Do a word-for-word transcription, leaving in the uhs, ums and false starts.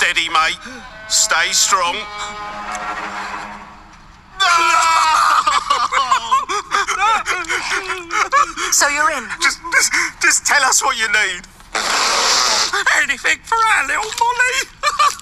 Steady, mate. Stay strong. So you're in? Just, just, just tell us what you need. Anything for our little Molly.